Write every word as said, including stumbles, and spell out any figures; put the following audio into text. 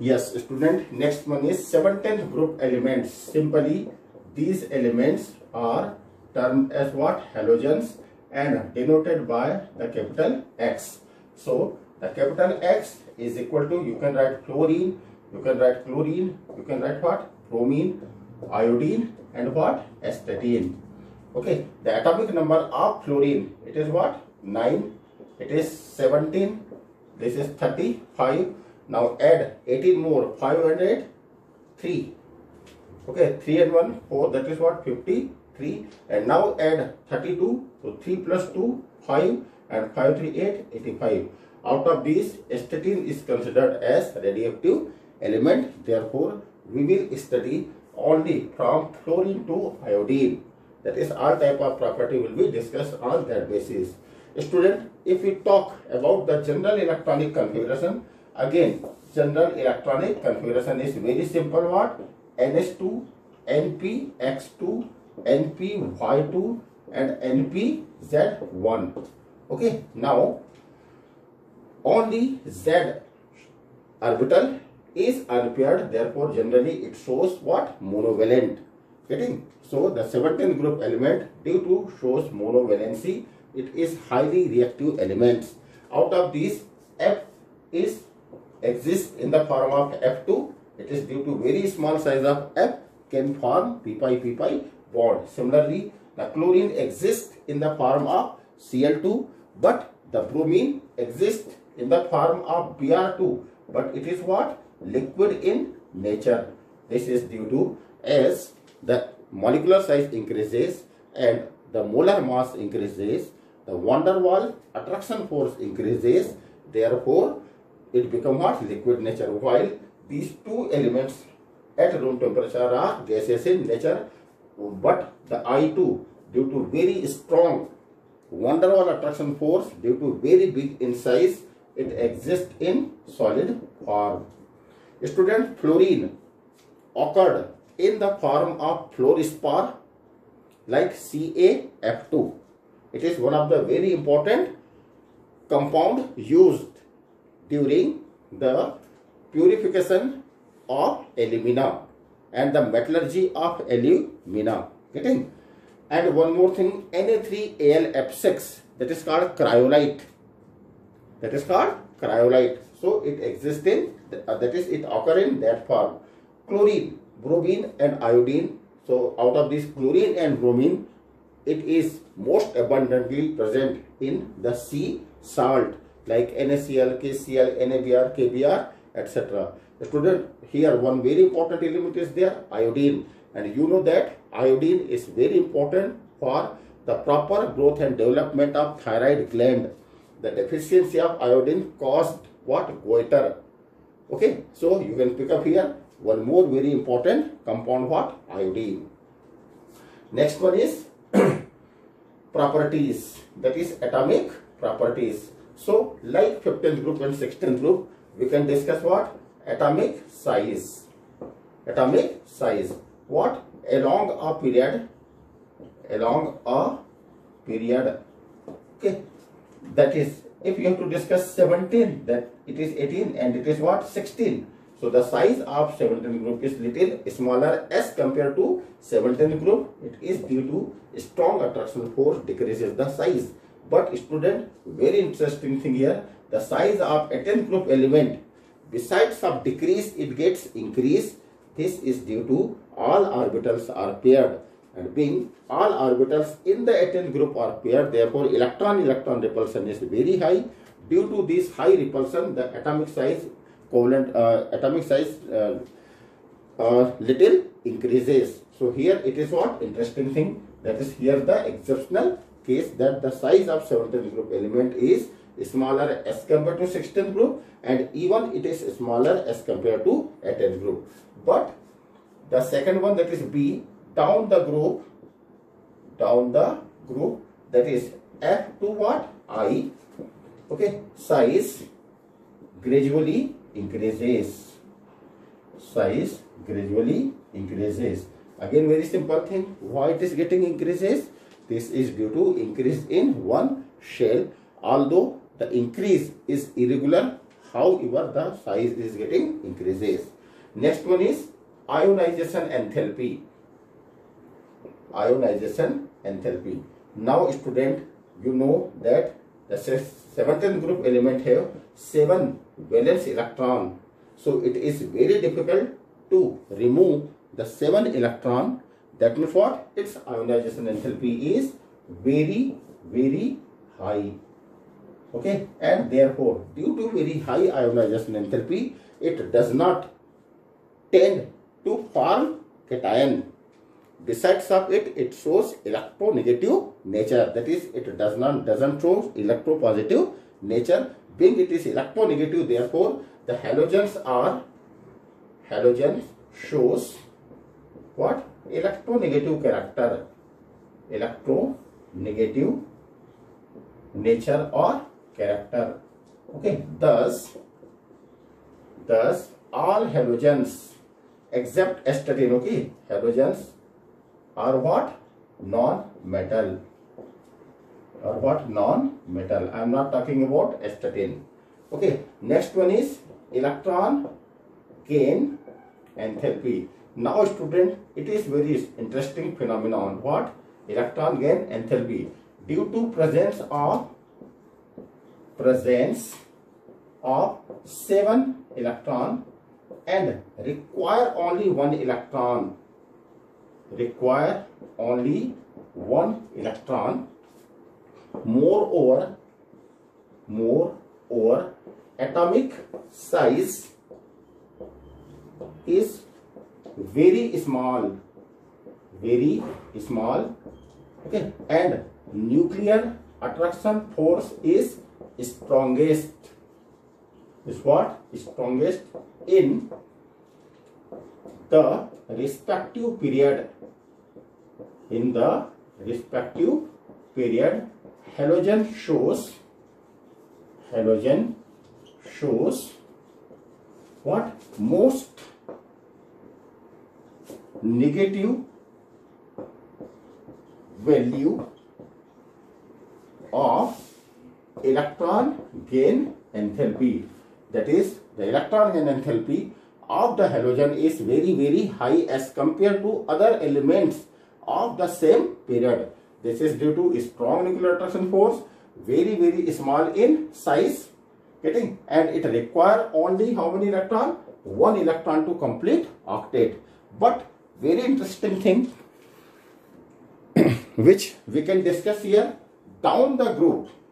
Yes, student. Next one is seventeenth group elements. Simply, these elements are termed as what? Halogens, and denoted by the capital X. So the capital X is equal to, you can write fluorine, you can write chlorine, you can write what? Bromine, iodine, and what? Astatine. Okay, the atomic number of fluorine, it is what? nine. It is seventeen. This is thirty-five. Now add eighteen more, five and eight, three. Okay, three and one, four, that is what? fifty-three. And now add thirty-two, so three plus two, five, and five, three, eight, eighty-five. Out of these, astatine is considered as radioactive element. Therefore, we will study only from fluorine to iodine. That is, all type of property will be discussed on that basis. Student, if we talk about the general electronic configuration, again, general electronic configuration is very simple. What? N S two, N P X two, N P Y two, and N P Z one. Okay, now only Z orbital is unpaired, therefore generally it shows what? Monovalent. Getting? So the seventeenth group element, due to shows monovalency, it is highly reactive elements. Out of these, F is exists in the form of F two. It is due to very small size of F can form p pi p pi bond. Similarly, the chlorine exists in the form of C L two, but the bromine exists in the form of B R two, but it is what? Liquid in nature. This is due to, as the molecular size increases and the molar mass increases, the van der Waals attraction force increases, therefore it becomes what? Liquid nature. While these two elements at room temperature are gaseous in nature, but the I two, due to very strong van der Waals attraction force, due to very big in size, it exists in solid form. Student, fluorine occurred in the form of fluorspar like C A F two. It is one of the very important compound used during the purification of alumina and the metallurgy of alumina. Getting? And one more thing, N A three A L F six, that is called cryolite. That is called cryolite. So it exists in, uh, that is, it occur in that form. Chlorine, bromine, and iodine. So out of this chlorine and bromine, it is most abundantly present in the sea salt like NaCl, KCl, NaBr, KBr, et cetera. Student, here one very important element is there, iodine, and you know that iodine is very important for the proper growth and development of thyroid gland. The deficiency of iodine caused what? Goiter. Okay, so you can pick up here one more very important compound, what? Iodine. Next one is properties, that is atomic properties. So like fifteenth group and sixteenth group, we can discuss what? Atomic size. Atomic size. What? Along a period. Along a period. Okay. That is, if you have to discuss seventeen, that it is eighteen and it is what? sixteen. So the size of seventeenth group is little smaller as compared to seventeenth group. It is due to strong attraction force decreases the size. But student, very interesting thing here, the size of eighteenth group element, besides of decrease, it gets increase. This is due to all orbitals are paired, and being all orbitals in the eighteenth group are paired, therefore electron-electron repulsion is very high. Due to this high repulsion, the atomic size covalent uh, atomic size uh, uh, little increases. So here it is what? Interesting thing, that is here the exceptional case that the size of seventeenth group element is smaller as compared to sixteenth group, and even it is smaller as compared to eighteenth group. But the second one, that is B, down the group, down the group, that is F two what? I. Okay, size gradually increases. Size gradually increases. Again, very simple thing. Why it is getting increases? This is due to increase in one shell. Although the increase is irregular, however the size is getting increases. Next one is ionization enthalpy. Ionization enthalpy. Now student, you know that the seventeenth group element have seven valence electron. So it is very difficult to remove the seven electron. That means what? Its ionization enthalpy is very very high. Okay, and therefore due to very high ionization enthalpy, it does not tend to form cation. Besides of it, it shows electronegative nature. That is, it does not doesn't show electropositive nature. Being it is electronegative, therefore the halogens are halogens shows what? Electronegative character, electronegative nature or character. Okay, thus thus all halogens except astatine, okay, halogens are what? Non-metal. Or what? Non-metal. I am not talking about astatine. Okay, next one is electron gain enthalpy. Now student, it is very interesting phenomenon. What? Electron gain enthalpy. Due to presence of presence of seven electron and require only one electron. Require only one electron. Moreover, moreover, atomic size is very small, very small. Okay, and nuclear attraction force is strongest. Is what? Strongest in the respective period. In the respective period, halogen shows halogen shows what? Most negative value of electron gain enthalpy. That is, the electron gain enthalpy of the halogen is very very high as compared to other elements of the same period. This is due to strong nuclear attraction force, very very small in size, getting, and it require only how many electron? One electron to complete octet. But very interesting thing which we can discuss here, down the group